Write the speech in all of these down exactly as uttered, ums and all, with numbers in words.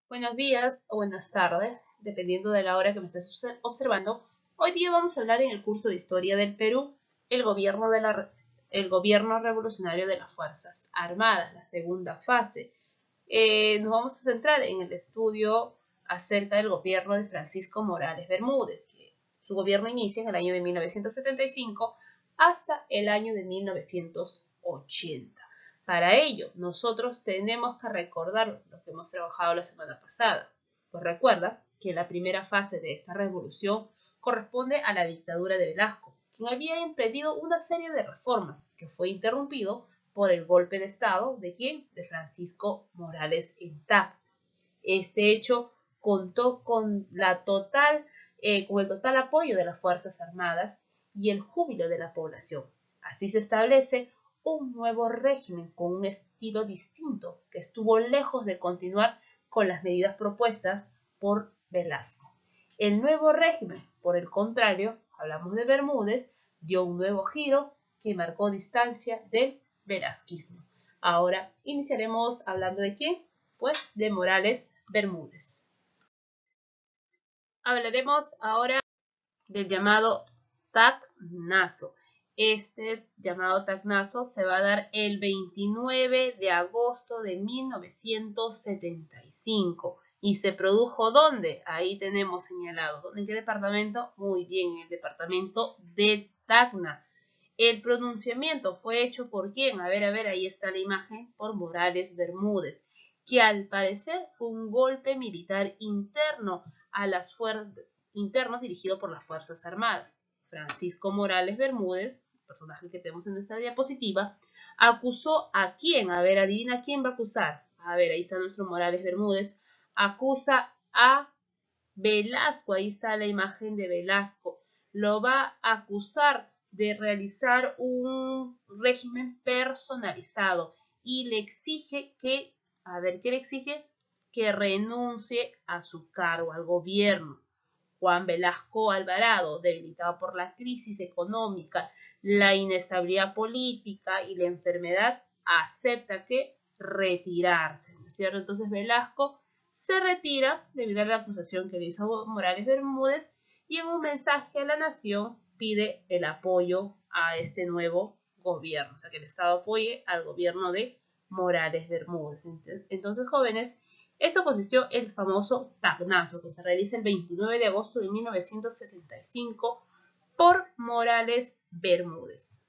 Buenos días o buenas tardes, dependiendo de la hora que me estés observando. Hoy día vamos a hablar en el curso de Historia del Perú, el gobierno, de la, el gobierno revolucionario de las Fuerzas Armadas, la segunda fase. Eh, nos vamos a centrar en el estudio acerca del gobierno de Francisco Morales Bermúdez, que su gobierno inicia en el año de mil novecientos setenta y cinco hasta el año de mil novecientos ochenta. Para ello, nosotros tenemos que recordar lo que hemos trabajado la semana pasada. Pues recuerda que la primera fase de esta revolución corresponde a la dictadura de Velasco, quien había emprendido una serie de reformas que fue interrumpido por el golpe de Estado de quién? De Francisco Morales en Tacna. Este hecho contó con la total, eh, con el total apoyo de las Fuerzas Armadas y el júbilo de la población. Así se establece un nuevo régimen con un estilo distinto que estuvo lejos de continuar con las medidas propuestas por Velasco. El nuevo régimen, por el contrario, hablamos de Bermúdez, dio un nuevo giro que marcó distancia del velasquismo. Ahora iniciaremos hablando de quién, pues de Morales Bermúdez. Hablaremos ahora del llamado Tacnazo. Este llamado Tacnazo se va a dar el veintinueve de agosto de mil novecientos setenta y cinco. ¿Y se produjo dónde? Ahí tenemos señalado. ¿En qué departamento? Muy bien, en el departamento de Tacna. El pronunciamiento fue hecho por quién? A ver, a ver, ahí está la imagen, por Morales Bermúdez, que al parecer fue un golpe militar interno a las fuerzas interno dirigido por las Fuerzas Armadas. Francisco Morales Bermúdez, personaje que tenemos en nuestra diapositiva, acusó a quién. A ver, adivina quién va a acusar. A ver, ahí está nuestro Morales Bermúdez. Acusa a Velasco, ahí está la imagen de Velasco. Lo va a acusar de realizar un régimen personalizado y le exige que, a ver, ¿qué le exige? Que renuncie a su cargo, al gobierno. Juan Velasco Alvarado, debilitado por la crisis económica, la inestabilidad política y la enfermedad, acepta que retirarse, ¿no es cierto? Entonces Velasco se retira debido a la acusación que le hizo Morales Bermúdez y en un mensaje a la nación pide el apoyo a este nuevo gobierno, o sea, que el Estado apoye al gobierno de Morales Bermúdez. Entonces, jóvenes, eso consistió el famoso Tacnazo, que se realiza el veintinueve de agosto de mil novecientos setenta y cinco por Morales Bermúdez.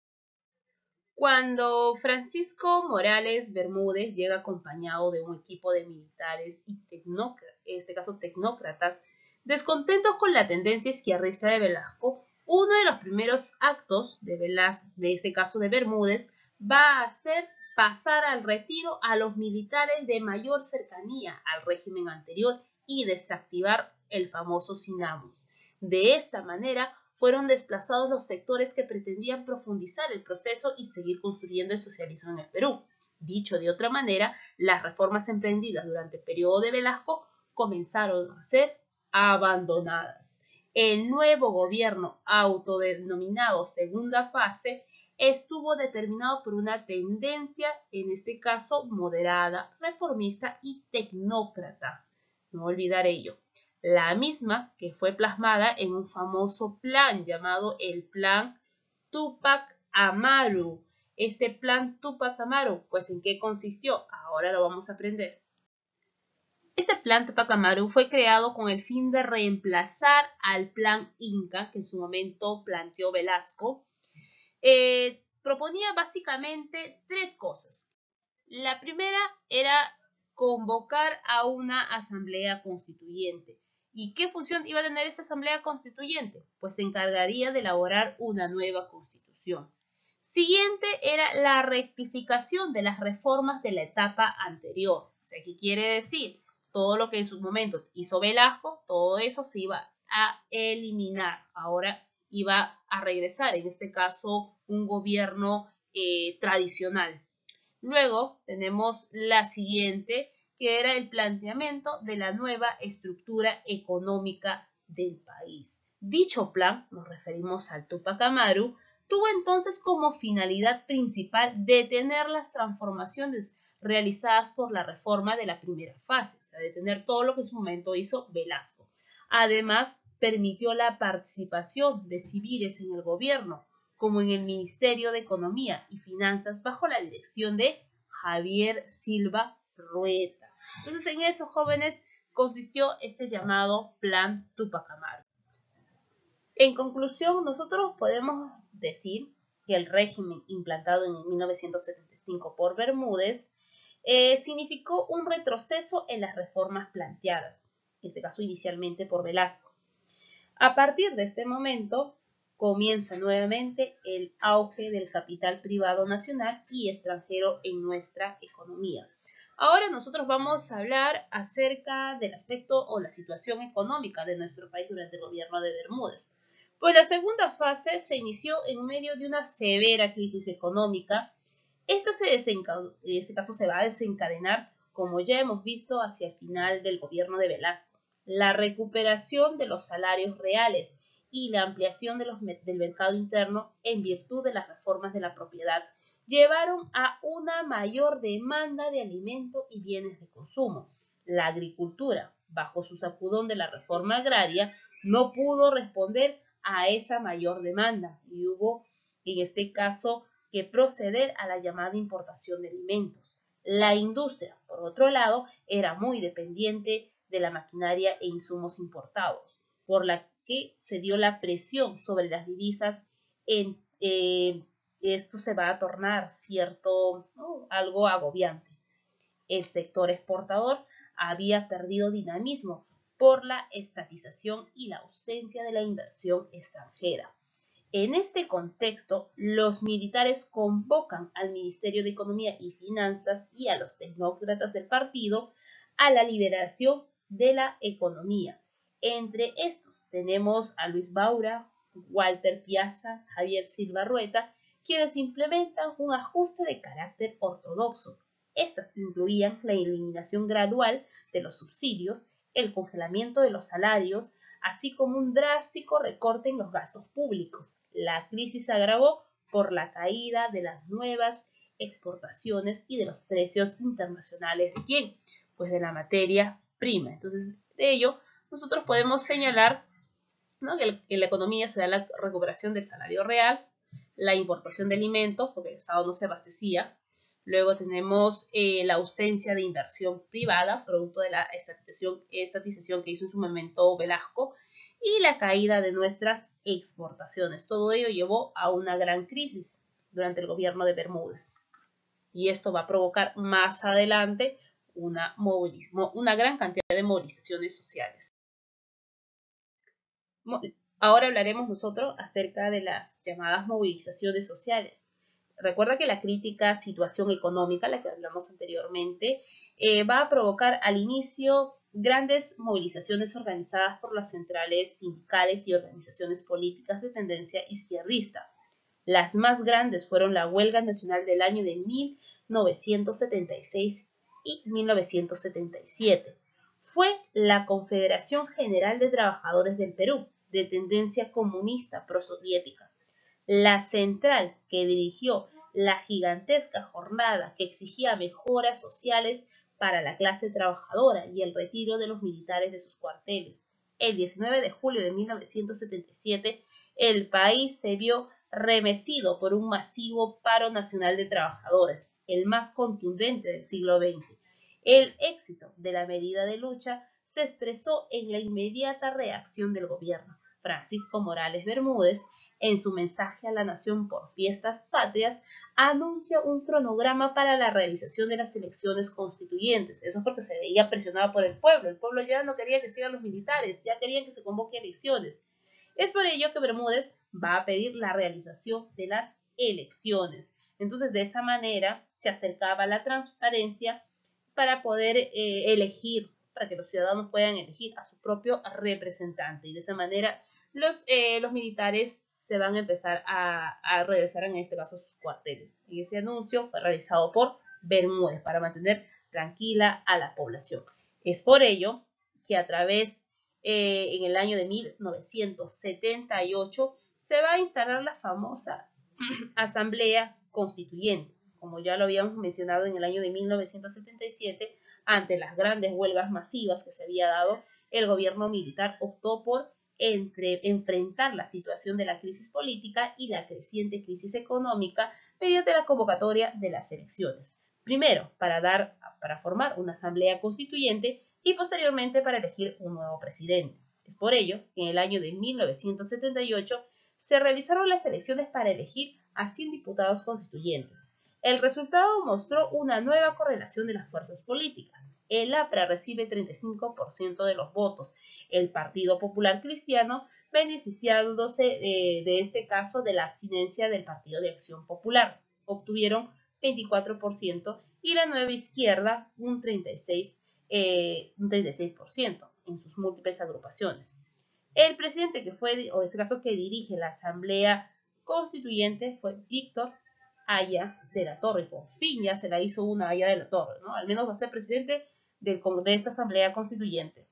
Cuando Francisco Morales Bermúdez llega acompañado de un equipo de militares y tecnócratas, en este caso tecnócratas, descontentos con la tendencia izquierdista de Velasco, uno de los primeros actos de, Velasco, de este caso de Bermúdez, va a ser pasar al retiro a los militares de mayor cercanía al régimen anterior y desactivar el famoso SINAMUS. De esta manera, fueron desplazados los sectores que pretendían profundizar el proceso y seguir construyendo el socialismo en el Perú. Dicho de otra manera, las reformas emprendidas durante el periodo de Velasco comenzaron a ser abandonadas. El nuevo gobierno, autodenominado segunda fase, estuvo determinado por una tendencia, en este caso moderada, reformista y tecnócrata. No olvidar ello. La misma que fue plasmada en un famoso plan llamado el Plan Túpac Amaru. Este plan Túpac Amaru, pues ¿en qué consistió? Ahora lo vamos a aprender. Este plan Túpac Amaru fue creado con el fin de reemplazar al plan Inca, que en su momento planteó Velasco. Eh, proponía básicamente tres cosas. La primera era convocar a una asamblea constituyente. ¿Y qué función iba a tener esa asamblea constituyente? Pues se encargaría de elaborar una nueva constitución. Siguiente era la rectificación de las reformas de la etapa anterior. O sea, ¿qué quiere decir? Todo lo que en sus momentos hizo Velasco, todo eso se iba a eliminar. Ahora iba a regresar, en este caso, un gobierno eh, tradicional. Luego tenemos la siguiente, que era el planteamiento de la nueva estructura económica del país. Dicho plan, nos referimos al Túpac Amaru, tuvo entonces como finalidad principal detener las transformaciones realizadas por la reforma de la primera fase, o sea, detener todo lo que en su momento hizo Velasco. Además, permitió la participación de civiles en el gobierno, como en el Ministerio de Economía y Finanzas bajo la dirección de Javier Silva Rueta. Entonces, en eso, jóvenes, consistió este llamado Plan Tupac Amaru. En conclusión, nosotros podemos decir que el régimen implantado en mil novecientos setenta y cinco por Bermúdez eh, significó un retroceso en las reformas planteadas, en este caso inicialmente por Velasco. A partir de este momento, comienza nuevamente el auge del capital privado nacional y extranjero en nuestra economía. Ahora nosotros vamos a hablar acerca del aspecto o la situación económica de nuestro país durante el gobierno de Bermúdez. Pues la segunda fase se inició en medio de una severa crisis económica. Esta se desencadenó, en este caso se va a desencadenar, como ya hemos visto, hacia el final del gobierno de Velasco. La recuperación de los salarios reales y la ampliación de los, del mercado interno en virtud de las reformas de la propiedad llevaron a una mayor demanda de alimentos y bienes de consumo. La agricultura, bajo su sacudón de la reforma agraria, no pudo responder a esa mayor demanda y hubo, en este caso, que proceder a la llamada importación de alimentos. La industria, por otro lado, era muy dependiente de la maquinaria e insumos importados, por la que se dio la presión sobre las divisas. En, eh, esto se va a tornar cierto, ¿no?, algo agobiante. El sector exportador había perdido dinamismo por la estatización y la ausencia de la inversión extranjera. En este contexto, los militares convocan al Ministerio de Economía y Finanzas y a los tecnócratas del partido a la liberación de la economía. Entre estos tenemos a Luis Baura, Walter Piazza, Javier Silva Rueta, quienes implementan un ajuste de carácter ortodoxo. Estas incluían la eliminación gradual de los subsidios, el congelamiento de los salarios, así como un drástico recorte en los gastos públicos. La crisis se agravó por la caída de las nuevas exportaciones y de los precios internacionales. ¿De quién? Pues de la materia prima. Entonces, de ello, nosotros podemos señalar, ¿no?, que en la economía se da la recuperación del salario real, la importación de alimentos, porque el Estado no se abastecía. Luego tenemos eh, la ausencia de inversión privada, producto de la estatización, estatización que hizo en su momento Velasco, y la caída de nuestras exportaciones. Todo ello llevó a una gran crisis durante el gobierno de Bermúdez. Y esto va a provocar más adelante una, una gran cantidad de movilizaciones sociales. Ahora hablaremos nosotros acerca de las llamadas movilizaciones sociales. Recuerda que la crítica situación económica, la que hablamos anteriormente, eh, va a provocar al inicio grandes movilizaciones organizadas por las centrales sindicales y organizaciones políticas de tendencia izquierdista. Las más grandes fueron la Huelga Nacional del año de mil novecientos setenta y seis y mil novecientos setenta y siete. Fue la Confederación General de Trabajadores del Perú, de tendencia comunista prosoviética, la central que dirigió la gigantesca jornada que exigía mejoras sociales para la clase trabajadora y el retiro de los militares de sus cuarteles. El diecinueve de julio de mil novecientos setenta y siete, el país se vio remecido por un masivo paro nacional de trabajadores, el más contundente del siglo veinte. El éxito de la medida de lucha se expresó en la inmediata reacción del gobierno. Francisco Morales Bermúdez, en su mensaje a la nación por fiestas patrias, anuncia un cronograma para la realización de las elecciones constituyentes. Eso es porque se veía presionado por el pueblo. El pueblo ya no quería que sigan los militares, ya querían que se convoque elecciones. Es por ello que Bermúdez va a pedir la realización de las elecciones. Entonces, de esa manera se acercaba la transparencia para poder eh, elegir, para que los ciudadanos puedan elegir a su propio representante. Y de esa manera los, eh, los militares se van a empezar a, a regresar, en este caso, a sus cuarteles. Y ese anuncio fue realizado por Bermúdez para mantener tranquila a la población. Es por ello que a través, eh, en el año de mil novecientos setenta y ocho, se va a instalar la famosa Asamblea Constituyente, como ya lo habíamos mencionado en el año de mil novecientos setenta y siete, ante las grandes huelgas masivas que se había dado, el gobierno militar optó por entre, enfrentar la situación de la crisis política y la creciente crisis económica mediante la convocatoria de las elecciones. Primero, para, dar, para formar una asamblea constituyente y posteriormente para elegir un nuevo presidente. Es por ello que en el año de mil novecientos setenta y ocho se realizaron las elecciones para elegir a cien diputados constituyentes. El resultado mostró una nueva correlación de las fuerzas políticas. El A P R A recibe treinta y cinco por ciento de los votos, el Partido Popular Cristiano beneficiándose de, de este caso de la abstinencia del Partido de Acción Popular. Obtuvieron veinticuatro por ciento y la Nueva Izquierda un treinta y seis por ciento. Eh, un treinta y seis por ciento en sus múltiples agrupaciones. El presidente que fue, o en este caso que dirige la Asamblea Constituyente fue Víctor Haya de la Torre. Por fin ya se la hizo una Haya de la Torre, ¿no? Al menos va a ser presidente de, de esta Asamblea Constituyente,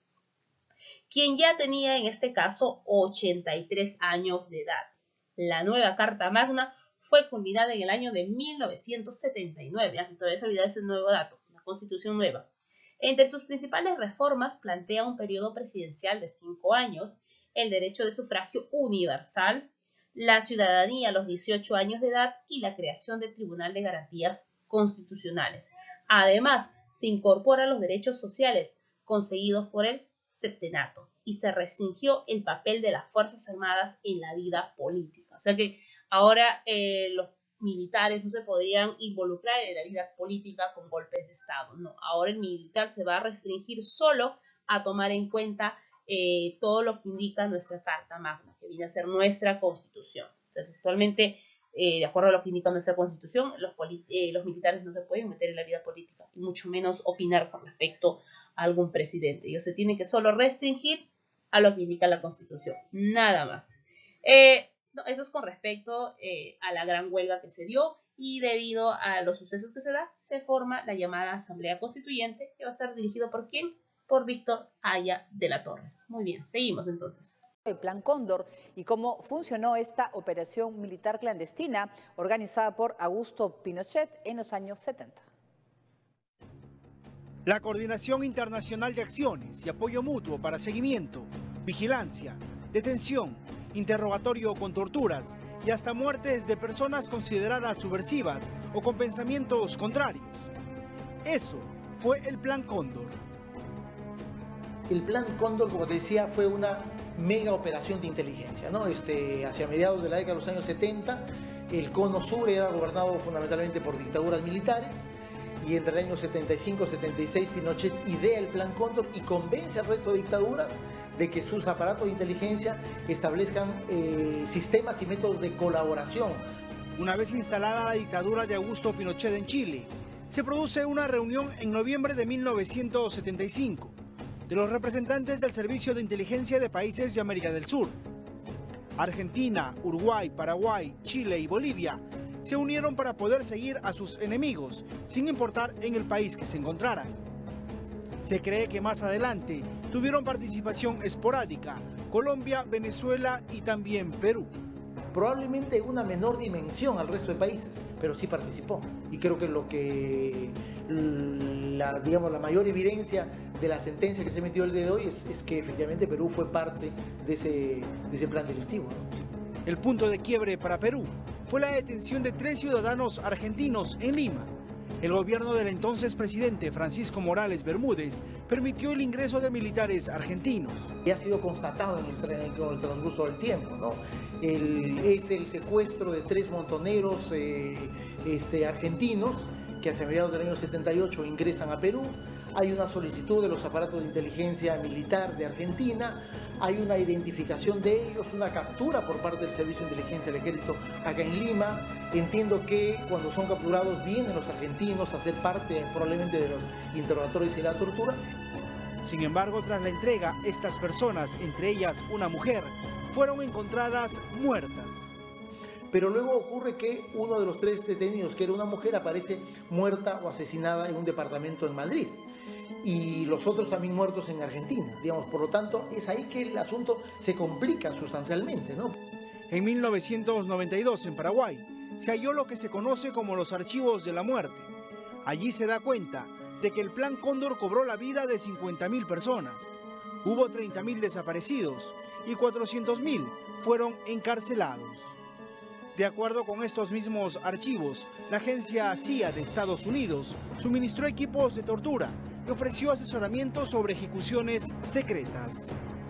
quien ya tenía en este caso ochenta y tres años de edad. La nueva Carta Magna fue culminada en el año de mil novecientos setenta y nueve. Todavía se olvida ese nuevo dato, una constitución nueva. Entre sus principales reformas plantea un periodo presidencial de cinco años, el derecho de sufragio universal, la ciudadanía a los dieciocho años de edad y la creación del Tribunal de Garantías Constitucionales. Además, se incorporan los derechos sociales conseguidos por el septenato y se restringió el papel de las Fuerzas Armadas en la vida política. O sea que ahora eh, los militares no se podrían involucrar en la vida política con golpes de Estado. No, ahora el militar se va a restringir solo a tomar en cuenta eh, todo lo que indica nuestra Carta Magna, que viene a ser nuestra Constitución. O sea, actualmente, eh, de acuerdo a lo que indica nuestra Constitución, los, eh, los militares no se pueden meter en la vida política y mucho menos opinar con respecto a algún presidente. Ellos se tienen que solo restringir a lo que indica la Constitución, nada más. Eh, No, eso es con respecto eh, a la gran huelga que se dio y debido a los sucesos que se da, se forma la llamada Asamblea Constituyente que va a estar dirigido por ¿quién? Por Víctor Haya de la Torre. Muy bien, seguimos entonces. El Plan Cóndor y cómo funcionó esta operación militar clandestina organizada por Augusto Pinochet en los años setenta. La Coordinación Internacional de Acciones y Apoyo Mutuo para Seguimiento, Vigilancia, Detención, interrogatorio con torturas y hasta muertes de personas consideradas subversivas o con pensamientos contrarios. Eso fue el Plan Cóndor. El Plan Cóndor, como te decía, fue una mega operación de inteligencia, ¿no? Este, hacia mediados de la década de los años setenta, el Cono Sur era gobernado fundamentalmente por dictaduras militares y entre el año setenta y cinco setenta y seis Pinochet idea el Plan Cóndor y convence al resto de dictaduras de que sus aparatos de inteligencia establezcan eh, sistemas y métodos de colaboración. Una vez instalada la dictadura de Augusto Pinochet en Chile, se produce una reunión en noviembre de mil novecientos setenta y cinco de los representantes del Servicio de Inteligencia de países de América del Sur. Argentina, Uruguay, Paraguay, Chile y Bolivia se unieron para poder seguir a sus enemigos, sin importar en el país que se encontraran. Se cree que más adelante tuvieron participación esporádica Colombia, Venezuela y también Perú. Probablemente en una menor dimensión al resto de países, pero sí participó. Y creo que lo que, la, digamos, la mayor evidencia de la sentencia que se emitió el día de hoy es, es que efectivamente Perú fue parte de ese, de ese plan delictivo, ¿no? El punto de quiebre para Perú fue la detención de tres ciudadanos argentinos en Lima. El gobierno del entonces presidente Francisco Morales Bermúdez permitió el ingreso de militares argentinos. Y ha sido constatado en el, con el transcurso del tiempo, ¿no? El, es el secuestro de tres montoneros eh, este, argentinos que hacia mediados del año setenta y ocho ingresan a Perú. Hay una solicitud de los aparatos de inteligencia militar de Argentina, hay una identificación de ellos, una captura por parte del Servicio de Inteligencia del Ejército acá en Lima. Entiendo que cuando son capturados vienen los argentinos a ser parte probablemente de los interrogatorios y la tortura. Sin embargo, tras la entrega, estas personas, entre ellas una mujer, fueron encontradas muertas. Pero luego ocurre que uno de los tres detenidos, que era una mujer, aparece muerta o asesinada en un departamento en Madrid. Y los otros también muertos en Argentina, digamos. Por lo tanto, es ahí que el asunto se complica sustancialmente, ¿no? En mil novecientos noventa y dos, en Paraguay, se halló lo que se conoce como los archivos de la muerte. Allí se da cuenta de que el Plan Cóndor cobró la vida de cincuenta mil personas. Hubo treinta mil desaparecidos y cuatrocientos mil fueron encarcelados. De acuerdo con estos mismos archivos, la agencia C I A de Estados Unidos suministró equipos de tortura y ofreció asesoramiento sobre ejecuciones secretas.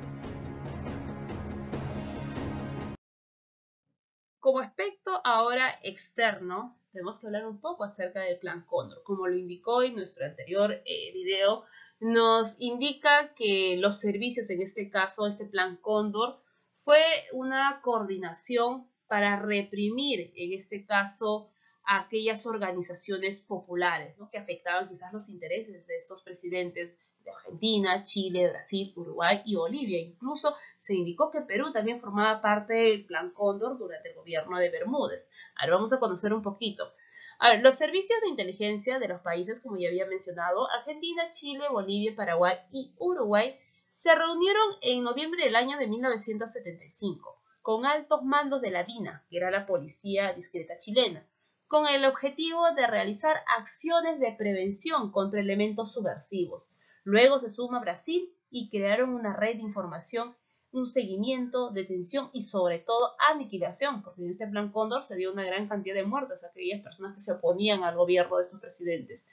Como aspecto ahora externo, tenemos que hablar un poco acerca del Plan Cóndor. Como lo indicó en nuestro anterior eh, video, nos indica que los servicios, en este caso este Plan Cóndor, fue una coordinación para reprimir, en este caso, a aquellas organizaciones populares, ¿no?, que afectaban quizás los intereses de estos presidentes de Argentina, Chile, Brasil, Uruguay y Bolivia. Incluso se indicó que Perú también formaba parte del Plan Cóndor durante el gobierno de Bermúdez. Ahora vamos a conocer un poquito. A ver, los servicios de inteligencia de los países, como ya había mencionado, Argentina, Chile, Bolivia, Paraguay y Uruguay, se reunieron en noviembre del año de mil novecientos setenta y cinco con altos mandos de la DINA, que era la policía discreta chilena, con el objetivo de realizar acciones de prevención contra elementos subversivos. Luego se suma Brasil y crearon una red de información, un seguimiento, detención y sobre todo aniquilación, porque en este Plan Cóndor se dio una gran cantidad de muertes a aquellas personas que se oponían al gobierno de estos presidentes.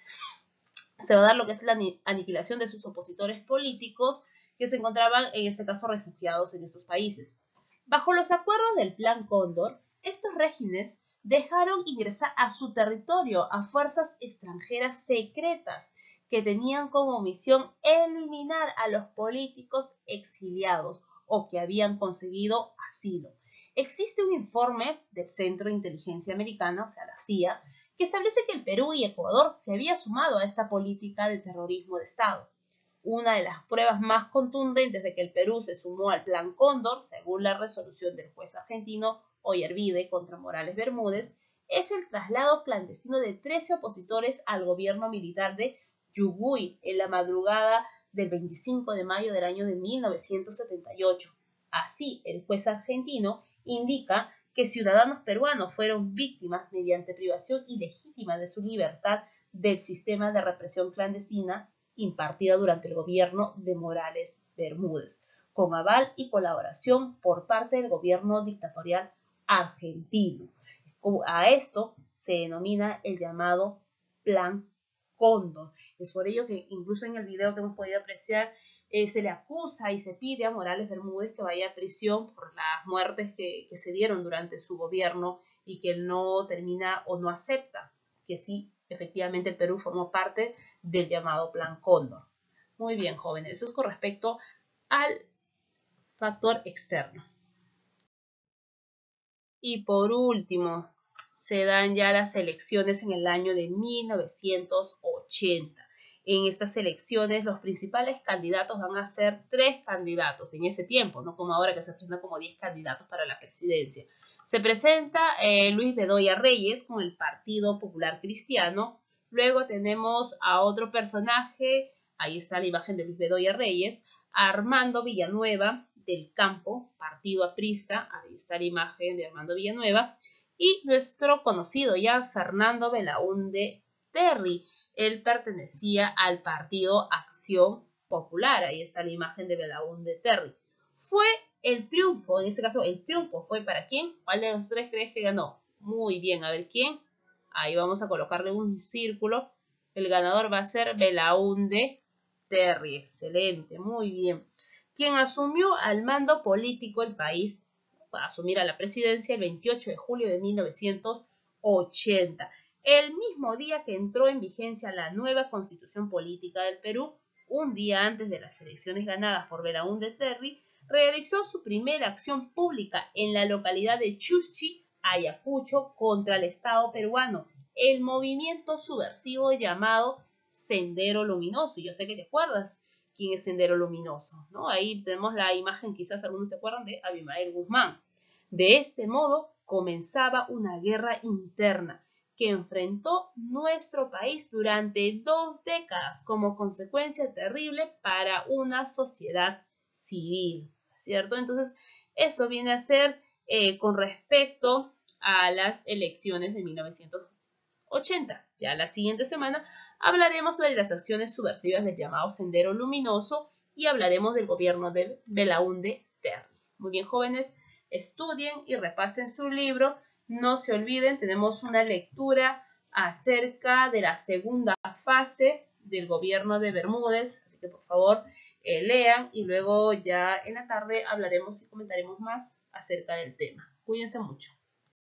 Se va a dar lo que es la aniquilación de sus opositores políticos que se encontraban, en este caso, refugiados en estos países. Bajo los acuerdos del Plan Cóndor, estos regímenes dejaron ingresar a su territorio a fuerzas extranjeras secretas que tenían como misión eliminar a los políticos exiliados o que habían conseguido asilo. Existe un informe del Centro de Inteligencia Americana, o sea, la C I A, que establece que el Perú y Ecuador se habían sumado a esta política de terrorismo de Estado. Una de las pruebas más contundentes de que el Perú se sumó al Plan Cóndor, según la resolución del juez argentino Oyervide contra Morales Bermúdez, es el traslado clandestino de trece opositores al gobierno militar de Yugui en la madrugada del veinticinco de mayo del año de mil novecientos setenta y ocho. Así, el juez argentino indica que ciudadanos peruanos fueron víctimas mediante privación ilegítima de su libertad del sistema de represión clandestina impartida durante el gobierno de Morales Bermúdez, con aval y colaboración por parte del gobierno dictatorial argentino. A esto se denomina el llamado Plan Cóndor. Es por ello que incluso en el video que hemos podido apreciar, eh, se le acusa y se pide a Morales Bermúdez que vaya a prisión por las muertes que, que se dieron durante su gobierno y que él no termina o no acepta que sí, efectivamente el Perú formó parte del llamado Plan Cóndor. Muy bien, jóvenes, eso es con respecto al factor externo. Y por último, se dan ya las elecciones en el año de mil novecientos ochenta. En estas elecciones los principales candidatos van a ser tres candidatos en ese tiempo, no como ahora que se presentan como diez candidatos para la presidencia. Se presenta eh, Luis Bedoya Reyes con el Partido Popular Cristiano. Luego tenemos a otro personaje, ahí está la imagen de Luis Bedoya Reyes, a Armando Villanueva del Campo, Partido Aprista, ahí está la imagen de Armando Villanueva, y nuestro conocido ya Fernando Belaúnde Terry. Él pertenecía al Partido Acción Popular, ahí está la imagen de Belaúnde Terry. Fue el triunfo, en este caso el triunfo fue para ¿quién? ¿Cuál de los tres crees que ganó? Muy bien, a ver quién. Ahí vamos a colocarle un círculo. El ganador va a ser Belaúnde Terry. Excelente, muy bien. Quien asumió al mando político el país, va a asumir a la presidencia el veintiocho de julio de mil novecientos ochenta. El mismo día que entró en vigencia la nueva constitución política del Perú, un día antes de las elecciones ganadas por Belaúnde Terry, realizó su primera acción pública en la localidad de Chuschi, Ayacucho, contra el Estado peruano, el movimiento subversivo llamado Sendero Luminoso. Yo sé que te acuerdas quién es Sendero Luminoso, ¿no? Ahí tenemos la imagen, quizás algunos se acuerdan, de Abimael Guzmán. De este modo comenzaba una guerra interna que enfrentó nuestro país durante dos décadas como consecuencia terrible para una sociedad civil, ¿cierto? Entonces, eso viene a ser eh, con respecto a las elecciones de mil novecientos ochenta. Ya la siguiente semana hablaremos sobre las acciones subversivas del llamado Sendero Luminoso y hablaremos del gobierno de Belaúnde Terry. Muy bien, jóvenes, estudien y repasen su libro. No se olviden, tenemos una lectura acerca de la segunda fase del gobierno de Bermúdez, así que por favor eh, lean y luego ya en la tarde hablaremos y comentaremos más acerca del tema. Cuídense mucho.